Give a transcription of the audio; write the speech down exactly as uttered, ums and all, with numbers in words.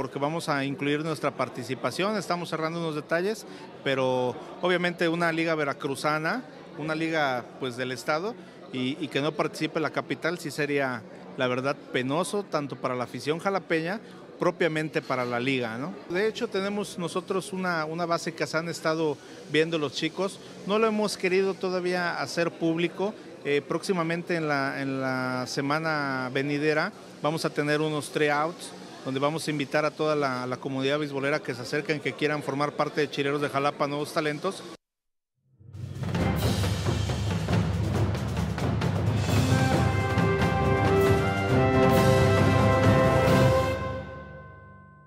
porque vamos a incluir nuestra participación, estamos cerrando unos detalles, pero obviamente una liga veracruzana, una liga pues del estado y, y que no participe la capital sí sería la verdad penoso tanto para la afición jalapeña propiamente para la liga, ¿no? De hecho tenemos nosotros una, una base que se han estado viendo los chicos, no lo hemos querido todavía hacer público, eh, próximamente en la, en la semana venidera vamos a tener unos tryouts donde vamos a invitar a toda la, la comunidad beisbolera que se acerquen, que quieran formar parte de Chileros de Jalapa, nuevos talentos.